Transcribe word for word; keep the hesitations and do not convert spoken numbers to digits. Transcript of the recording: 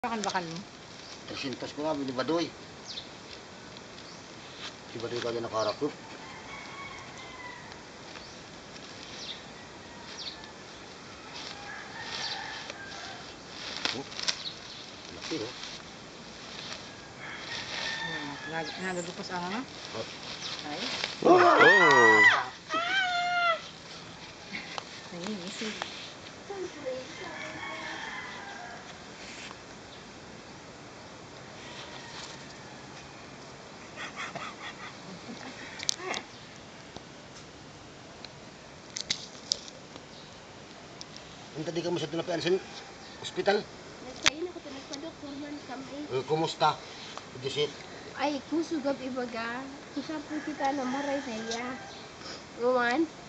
Bakan-bakan mo. Tersintas ko nga, di Badoy. Si Badoy kaya nakarakop. Oh, laki oh. Hmm, nagagupas ang ano? Oh. Ay. Oh! Oh. Nanginisig. Ang tadi ka mo sa tinapian sa ospital? Nagsayin ako ito nagpa-doktor man kami. Eh, kumusta? Disit. Ay, kusugab ibaga. Kusap po kita na maray na iya. Ngawan,